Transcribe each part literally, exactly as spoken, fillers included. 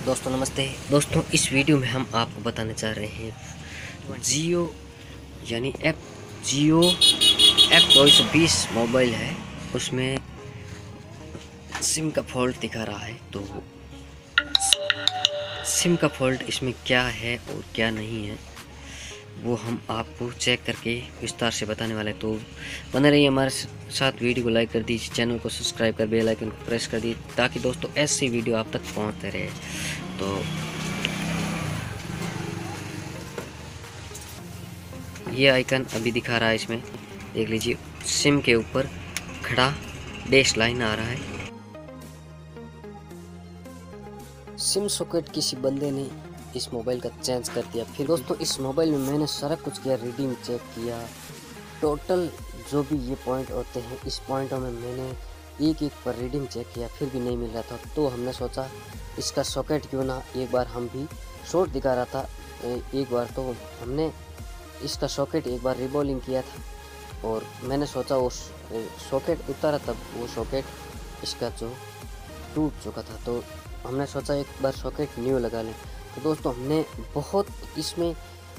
दोस्तों नमस्ते। दोस्तों इस वीडियो में हम आपको बताने जा रहे हैं जियो यानी एफ जियो एफ दो सौ बीस मोबाइल है, उसमें सिम का फॉल्ट दिखा रहा है। तो सिम का फॉल्ट इसमें क्या है और क्या नहीं है वो हम आपको चेक करके विस्तार से बताने वाले हैं। तो बने रहिए हमारे साथ, वीडियो को लाइक कर दीजिए, चैनल को सब्सक्राइब कर बेल आइकन को प्रेस कर दीजिए ताकि दोस्तों ऐसी वीडियो आप तक पहुंचते रहे। तो ये आइकन अभी दिखा रहा है, इसमें देख लीजिए सिम के ऊपर खड़ा डैश लाइन आ रहा है। सिम सॉकेट किसी बंदे ने इस मोबाइल का चेंज कर दिया। फिर दोस्तों इस मोबाइल में मैंने सारा कुछ किया, रीडिंग चेक किया, टोटल जो भी ये पॉइंट होते हैं इस पॉइंटों में मैंने एक एक पर रीडिंग चेक किया, फिर भी नहीं मिल रहा था। तो हमने सोचा इसका सॉकेट क्यों ना एक बार हम भी शॉर्ट दिखा रहा था एक बार, तो हमने इसका सॉकेट एक बार रिबॉलिंग किया था और मैंने सोचा वो सॉकेट उतारा तब वो सॉकेट इसका जो टूट चुका था। तो हमने सोचा एक बार सॉकेट न्यू लगा लें। तो दोस्तों हमने बहुत इसमें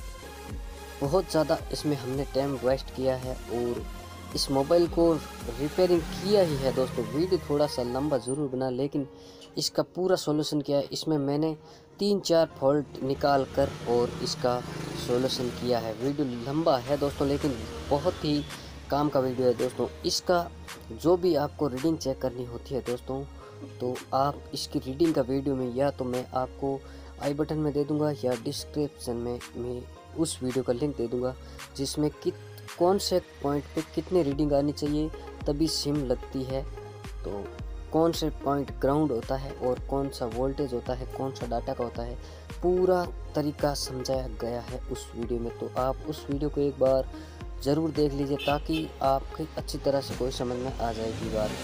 बहुत ज़्यादा इसमें हमने टाइम वेस्ट किया है और इस मोबाइल को रिपेयरिंग किया ही है। दोस्तों वीडियो थोड़ा सा लंबा ज़रूर बना, लेकिन इसका पूरा सॉल्यूशन किया है। इसमें मैंने तीन चार फॉल्ट निकाल कर और इसका सॉल्यूशन किया है। वीडियो लंबा है दोस्तों, लेकिन बहुत ही काम का वीडियो है दोस्तों। इसका जो भी आपको रीडिंग चेक करनी होती है दोस्तों, तो आप इसकी रीडिंग का वीडियो में या तो मैं आपको आई बटन में दे दूंगा या डिस्क्रिप्शन में मैं उस वीडियो का लिंक दे दूंगा, जिसमें कित कौन से पॉइंट पे कितनी रीडिंग आनी चाहिए तभी सिम लगती है, तो कौन से पॉइंट ग्राउंड होता है और कौन सा वोल्टेज होता है, कौन सा डाटा का होता है, पूरा तरीका समझाया गया है उस वीडियो में। तो आप उस वीडियो को एक बार ज़रूर देख लीजिए ताकि आपकी अच्छी तरह से कोई समझ में आ जाएगी बात।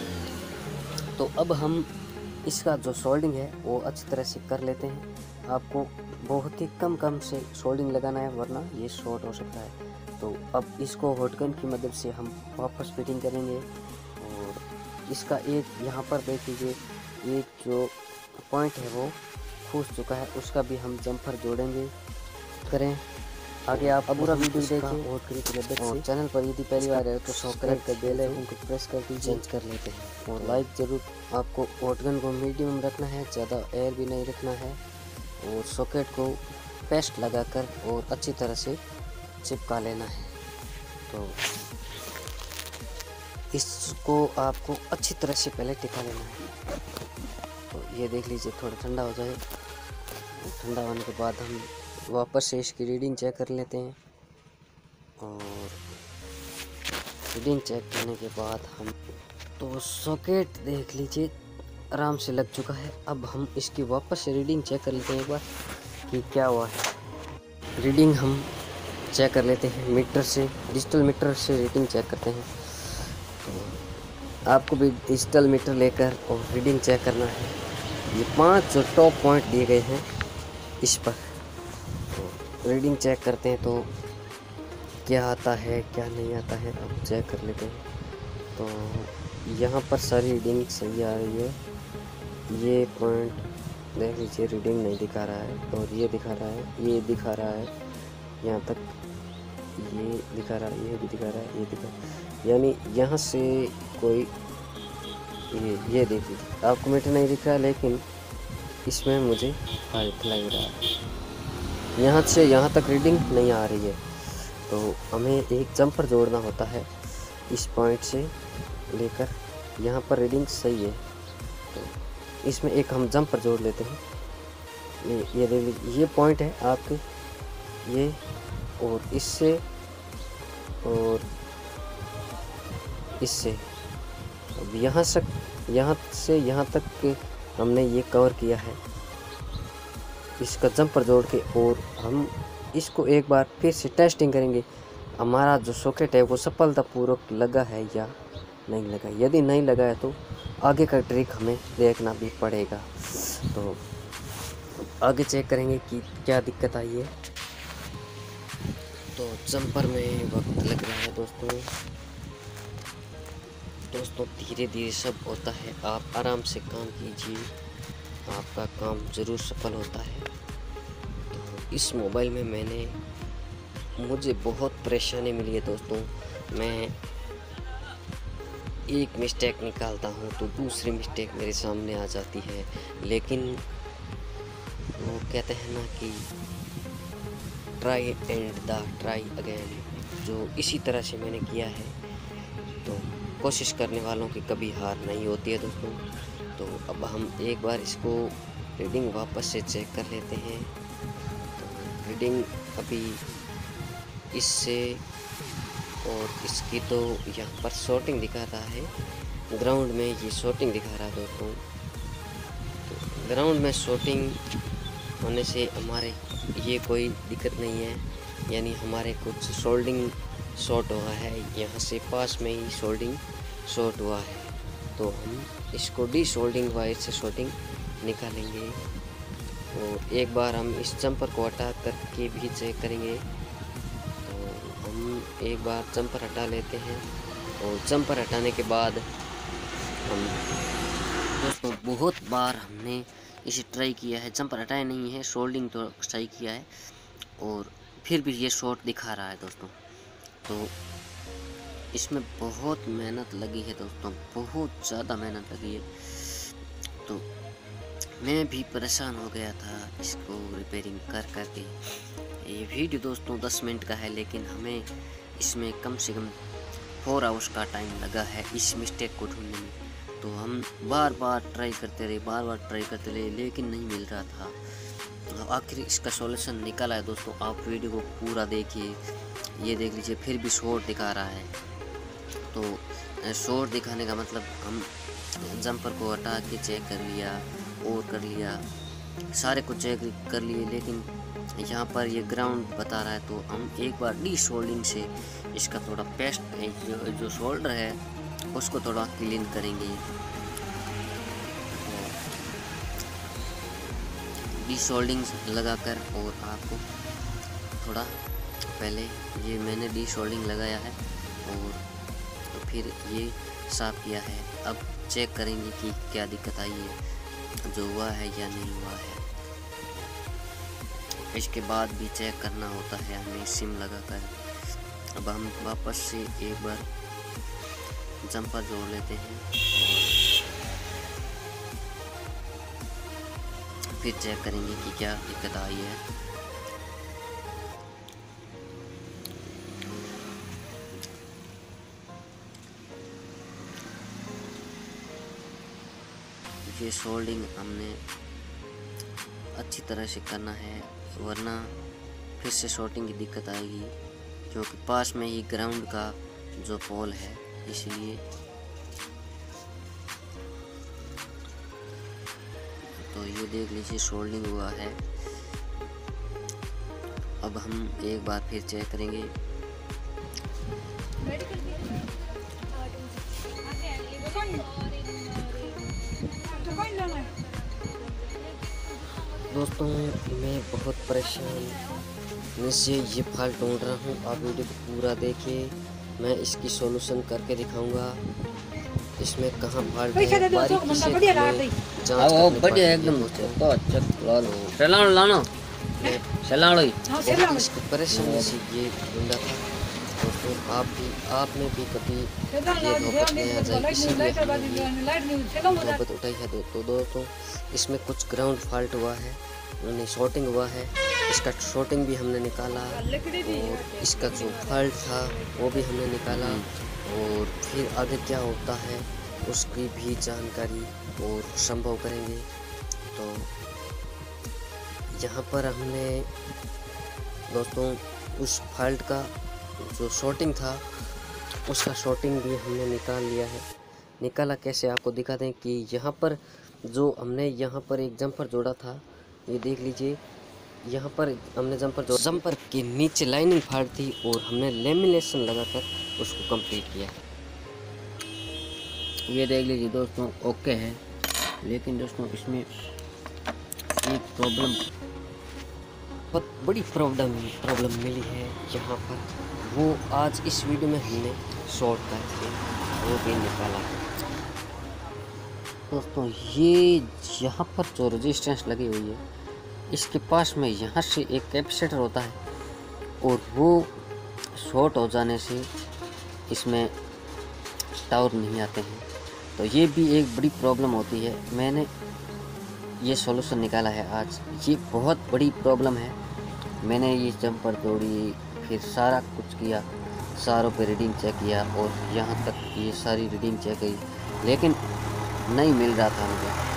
तो अब हम इसका जो सोल्डिंग है वो अच्छी तरह से कर लेते हैं। आपको बहुत ही कम कम से सोल्डिंग लगाना है वरना ये शॉर्ट हो सकता है। तो अब इसको हॉटगन की मदद से हम वापस फिटिंग करेंगे और इसका एक यहाँ पर देख लीजिए एक जो पॉइंट है वो फूस चुका है, उसका भी हम जंपर जोड़ेंगे करें। आगे आप पूरा वीडियो देखें और चैनल पर यदि पहली बार है तो सब्सक्राइब कर बेल आइकन को प्रेस कर दीजिए। चेंज कर लेते हैं और लाइक ज़रूर, आपको हॉटगन को मीडियम में रखना है, ज़्यादा एयर भी नहीं रखना है और सॉकेट को पेस्ट लगाकर और अच्छी तरह से चिपका लेना है। तो इसको आपको अच्छी तरह से पहले टिका लेना है। तो ये देख लीजिए थोड़ा ठंडा हो जाए, ठंडा होने के बाद हम वापस से इसकी रीडिंग चेक कर लेते हैं और रीडिंग चेक करने के बाद हम तो सॉकेट देख लीजिए आराम से लग चुका है। अब हम इसकी वापस से रीडिंग चेक कर लेते हैं एक बार कि क्या हुआ है। रीडिंग हम चेक कर लेते हैं मीटर से, डिजिटल मीटर से रीडिंग चेक करते हैं। तो आपको भी डिजिटल मीटर लेकर और रीडिंग चेक करना है। ये पांच जो टॉप पॉइंट दिए गए हैं इस पर तो रीडिंग चेक करते हैं तो क्या आता है क्या नहीं आता है अब चेक कर लेते हैं। तो यहाँ पर सारी रीडिंग सही आ रही है। ये पॉइंट देख लीजिए रीडिंग नहीं दिखा रहा है और ये दिखा रहा है, ये दिखा रहा है, यहाँ तक ये दिखा रहा है, ये भी दिखा रहा है, ये दिखा, यानी यहाँ से कोई ये ये देख लीजिए आपको मीटर नहीं दिख रहा लेकिन इसमें मुझे फाल्ट लग रहा है। यहाँ से यहाँ तक रीडिंग नहीं आ रही है, तो हमें एक जंपर जोड़ना होता है इस पॉइंट से लेकर यहाँ पर रीडिंग सही है। तो इसमें एक हम जंपर जोड़ लेते हैं। ये ये देख लीजिए ये पॉइंट है आपके, ये और इससे और इससे अब यहाँ से यहाँ से यहाँ तक हमने ये कवर किया है इसका जंपर जोड़ के, और हम इसको एक बार फिर से टेस्टिंग करेंगे हमारा जो सॉकेट है वो सफलतापूर्वक लगा है या नहीं लगा। यदि नहीं लगा है तो आगे का ट्रिक हमें देखना भी पड़ेगा। तो आगे चेक करेंगे कि क्या दिक्कत आई है। तो जंपर में वक्त लग रहा है दोस्तों दोस्तों धीरे धीरे सब होता है, आप आराम से काम कीजिए। आपका काम ज़रूर सफल होता है। तो इस मोबाइल में मैंने मुझे बहुत परेशानी मिली है दोस्तों। मैं एक मिस्टेक निकालता हूँ तो दूसरी मिस्टेक मेरे सामने आ जाती है, लेकिन वो कहते हैं ना कि try and the try again, जो इसी तरह से मैंने किया है। तो कोशिश करने वालों की कभी हार नहीं होती है दोस्तों। तो अब हम एक बार इसको रीडिंग वापस से चेक कर लेते हैं। तो रीडिंग अभी इससे और इसकी तो यहाँ पर शॉर्टिंग दिखा रहा है, ग्राउंड में ये शॉर्टिंग दिखा रहा है दोस्तों। तो ग्राउंड में शॉर्टिंग होने से हमारे ये कोई दिक्कत नहीं है, यानी हमारे कुछ सोल्डिंग शॉर्ट हुआ है, यहाँ से पास में ही सोल्डिंग शॉर्ट हुआ है। तो हम इसको डी सोल्डिंग वायर से शॉर्टिंग निकालेंगे। तो एक बार हम इस जंपर को हटा करके भी चेक करेंगे। तो हम एक बार जंपर हटा लेते हैं और जंपर हटाने के बाद हम दोस्तों बहुत बार हमने इसे ट्राई किया है, जंपर हटाया नहीं है, सोल्डिंग तो सही किया है और फिर भी ये शॉर्ट दिखा रहा है दोस्तों। तो इसमें बहुत मेहनत लगी है दोस्तों, बहुत ज़्यादा मेहनत लगी है। तो मैं भी परेशान हो गया था इसको रिपेयरिंग कर कर के। ये वीडियो दोस्तों दस मिनट का है, लेकिन हमें इसमें कम से कम फोर आवर्स का टाइम लगा है इस मिस्टेक को ढूंढने में। तो हम बार बार ट्राई करते रहे, बार बार ट्राई करते रहे, लेकिन नहीं मिल रहा था। आखिर इसका सॉल्यूशन निकाला है दोस्तों। आप वीडियो को पूरा देखिए, ये देख लीजिए, फिर भी शॉर्ट दिखा रहा है। तो शॉर्ट दिखाने का मतलब हम जंपर को हटा के चेक कर लिया और कर लिया, सारे को चेक कर लिए, लेकिन यहाँ पर ये ग्राउंड बता रहा है। तो हम एक बार डी सोल्डिंग से इसका थोड़ा पेस्ट जो, जो शोल्डर है उसको थोड़ा क्लीन करेंगे। डी सोल्डिंग लगाकर और आपको थोड़ा पहले ये मैंने डी सोल्डिंग लगाया है और तो फिर ये साफ किया है। अब चेक करेंगे कि क्या दिक्कत आई है, जो हुआ है या नहीं हुआ है। इसके बाद भी चेक करना होता है हमें सिम लगाकर। अब हम वापस से एक बार जंपर जोड़ लेते हैं और फिर चेक करेंगे कि क्या दिक्कत आई है। ये सोल्डिंग हमने अच्छी तरह से करना है, वरना फिर से शॉर्टिंग की दिक्कत आएगी, क्योंकि पास में ही ग्राउंड का जो पोल है, इसलिए। तो ये देख लीजिए सोल्डिंग हुआ है। अब हम एक बार फिर चेक करेंगे। दोस्तों मैं बहुत परेशान से ये फाल्ट ढूंढ रहा हूँ। आप वीडियो को पूरा देखिए, मैं इसकी सॉल्यूशन करके दिखाऊंगा। इसमें कहाँ फाल्ट है, बारीकी से जांच बढ़िया एकदम तो अच्छा ला लो चला लाना चला लो। इसकी परेशानी से ये ढूंढा था दोस्तों। आप भी आप में भी कभी ये नौबत में आ जाए, इसीलिए नौबत उठाई है दोस्तों। दोस्तों इसमें कुछ ग्राउंड फॉल्ट हुआ है, यानी शॉर्टिंग हुआ है। इसका शॉर्टिंग भी हमने निकाला और इसका जो फॉल्ट था वो भी हमने निकाला, और फिर आगे क्या होता है उसकी भी जानकारी और संभव करेंगे। तो यहाँ पर हमने दोस्तों उस फॉल्ट का जो शॉर्टिंग था उसका शॉर्टिंग भी हमने निकाल लिया है। निकाला कैसे आपको दिखा दें कि यहाँ पर जो हमने यहाँ पर एक जंपर जोड़ा था, ये देख लीजिए, यहाँ पर हमने जंपर जो जंपर के नीचे लाइनिंग फाड़ थी और हमने लेमिनेशन लगाकर उसको कंप्लीट किया। ये देख लीजिए दोस्तों ओके है, लेकिन दोस्तों इसमें एक प्रॉब्लम, बहुत बड़ी प्रॉब्लम प्रॉब्लम मिली है यहाँ पर। वो आज इस वीडियो में हमने शॉर्ट करके वो भी निकाला है। दोस्तों ये यहाँ पर जो रेजिस्टेंस लगी हुई है, इसके पास में यहाँ से एक कैपेसिटर होता है और वो शॉर्ट हो जाने से इसमें टावर नहीं आते हैं। तो ये भी एक बड़ी प्रॉब्लम होती है। मैंने ये सॉल्यूशन निकाला है आज। ये बहुत बड़ी प्रॉब्लम है। मैंने ये जम्पर जोड़ी, फिर सारा कुछ किया, सारों पे रीडिंग चेक किया और यहाँ तक ये सारी रीडिंग चेक की, लेकिन नहीं मिल रहा था मुझे।